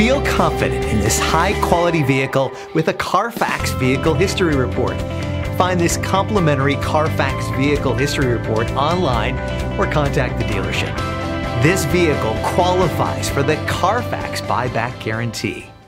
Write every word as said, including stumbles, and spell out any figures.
Feel confident in this high-quality vehicle with a Carfax Vehicle History Report. Find this complimentary Carfax Vehicle History Report online or contact the dealership. This vehicle qualifies for the Carfax Buyback Guarantee.